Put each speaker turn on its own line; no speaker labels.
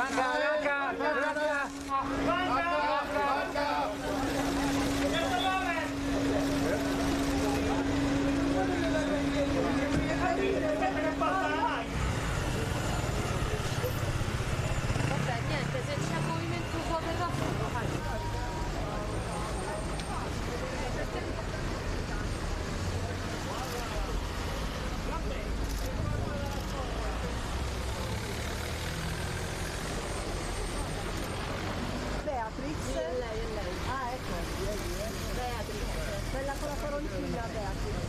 Vabbè, niente, se c'è movimento fotografico lo faccio.
Beatrice?
È lei.
Ah, ecco.
Beatrice.
Quella con la coroncina, Beatrice.